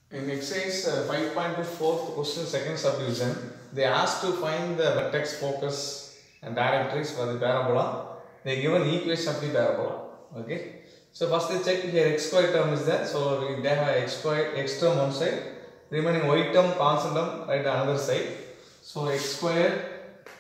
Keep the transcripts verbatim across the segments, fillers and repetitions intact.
In exercise uh, five point two fourth question second subdivision, they asked to find the vertex, focus and directrix for the parabola. They given equation of the parabola. Okay. So first they check here x square term is there. So we they have x square x term one side, remaining y term constant term right another side. So x square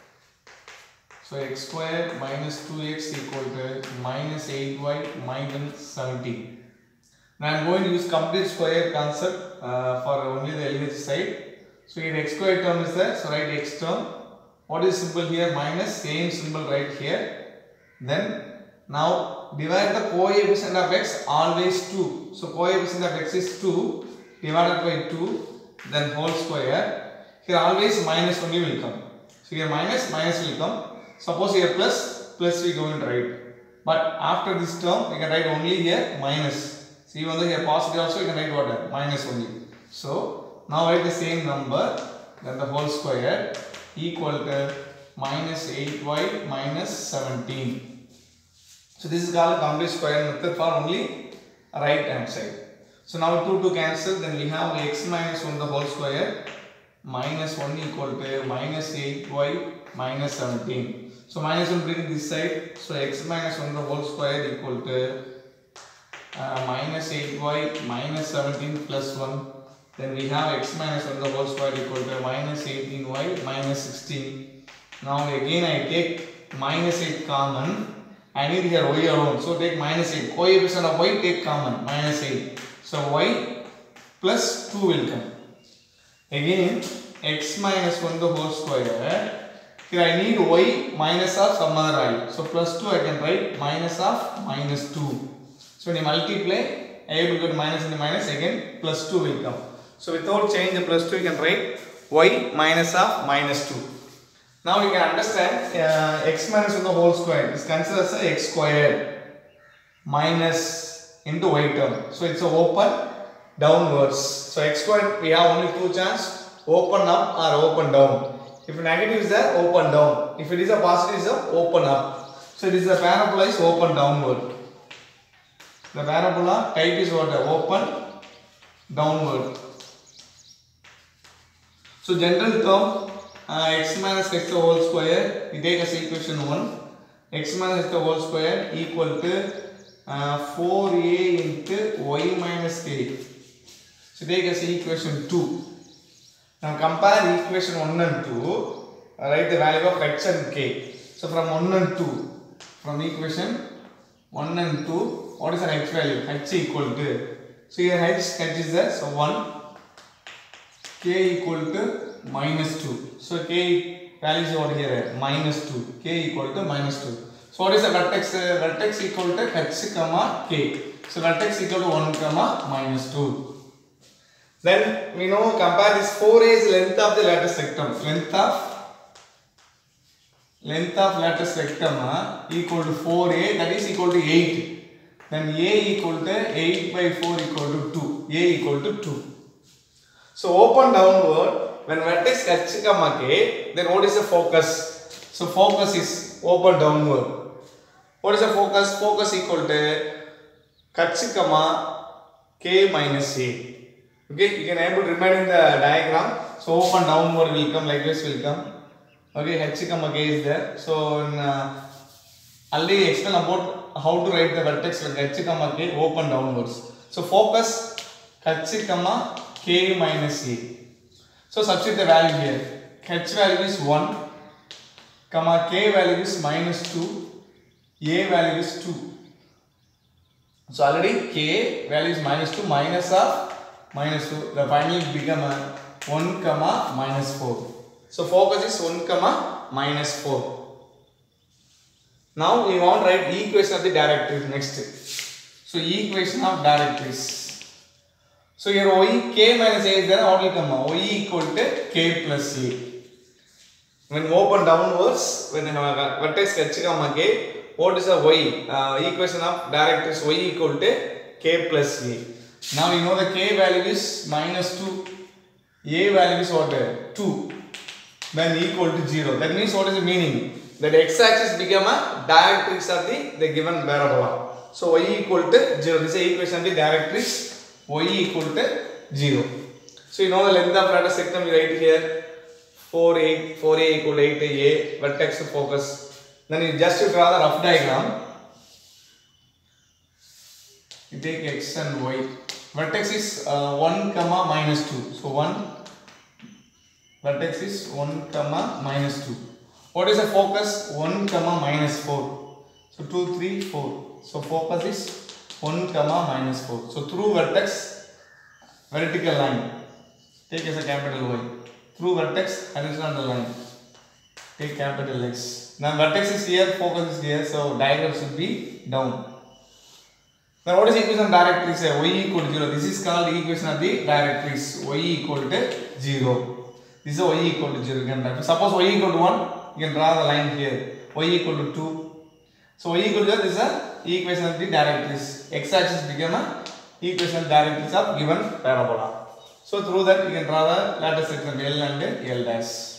so x square minus two x equal to minus eight y minus seventeen. Now I am going to use complete square concept uh, for only the L H side. So here x square term is there, so write x term. What is symbol here? Minus, same symbol right here. Then now divide the coefficient of x always two. So coefficient of x is two divided by two, then whole square. Here always minus only will come. So here minus, minus will come. Suppose here plus, plus we going to write. But after this term we can write only here minus. So even though here positive also you can write what? Minus only. So now write the same number, then the whole square equal to minus eight y minus seventeen. So this is called complete square method for only right hand side. So now two to cancel, then we have x minus one the whole square minus one equal to minus eight y minus seventeen. So minus one bring this side, so x minus one the whole square equal to uh, minus eight y minus seventeen plus one. Then we have x minus one the whole square equal to minus eighteen y minus sixteen. Now again I take minus eight common. I need here y alone. So take minus eight. Coefficient of y take common. Minus eight. So y plus two will come. Again x minus one the whole square. Here I need y minus of some other value. So plus two I can write minus of minus two. So when you multiply, I will go to minus into minus, again plus two will come. So without change the plus two, you can write y minus of minus two. Now you can understand uh, x minus one the whole square is considered as a x squared minus into y term. So it's a open downwards. So x squared we have only two chances, open up or open down. If negative is there, open down. If it is a positive, is a open up. So it is a parabola is open downward. The parabola type is what? Open downward. So general term uh, x minus x the whole square, we take as equation one. X minus x the whole square equal to uh, four a into y minus k. So take as equation two. Now compare equation one and two. Write the value of x and k. So from one and two, from equation one and two, what is an x value? H equal to, so here h, h is there, so one, k equal to minus two. So k value is over here, minus two, k equal to minus two. So what is the vertex? Uh, vertex equal to h comma k. So vertex equal to one comma minus two. Then we know compare this four a is length of the lattice rectum. Length of length of lattice rectum uh, equal to four a, that is equal to eight. Then a equal to eight by four equal to two. A equal to two. So open downward, when vertex h comma k, then what is the focus? So focus is open downward. What is the focus? Focus equal to h comma k minus a. Okay, you can able to remain in the diagram. So open downward will come, like this will come. Okay, h comma k is there. So in, uh, already explain about how to write the vertex with h comma k open downwards. So focus h comma k minus a. So substitute the value here. H value is one, comma k value is minus two, a value is two. So already k value is minus two, minus of minus two. The finally become a one comma minus four. So focus is one comma minus four. Now we want to write equation of the directrix next. So equation of directrix. So here y k minus a is there, what will come? Y equal to k plus a. When open downwards, when uh, vertex h comma k, what is the y? Uh, equation of directrix y equal to k plus a. Now we know the k value is minus two, a value is what? two. Then equal to zero. That means what is the meaning? That x axis become a directrix of the, the given parabola. So y equal to zero. This is the equation of the directrix. Y equal to zero. So you know the length of lateral sectum we write here four, eight, four a equal to eight a, vertex to focus. Then you just draw the rough diagram. You take x and y. Vertex is uh, one comma minus two. So one, vertex is one comma minus two. What is the focus? one comma minus four. So two, three, four. So focus is one comma minus four. So through vertex, vertical line. Take as a capital Y. Through vertex, horizontal line. Take capital X. Now vertex is here, focus is here. So diagram should be down. Now what is the equation of directrix? Y equal to zero. This is called the equation of the directrix. Y equal to zero. This is y equal to zero. You can write. Suppose y equal to one, you can draw the line here. Y equal to two. So y equal to zero, this is the equation of the directrix. X axis become a equation of directrix of given parabola. So through that you can draw the lateral sector L and L dash.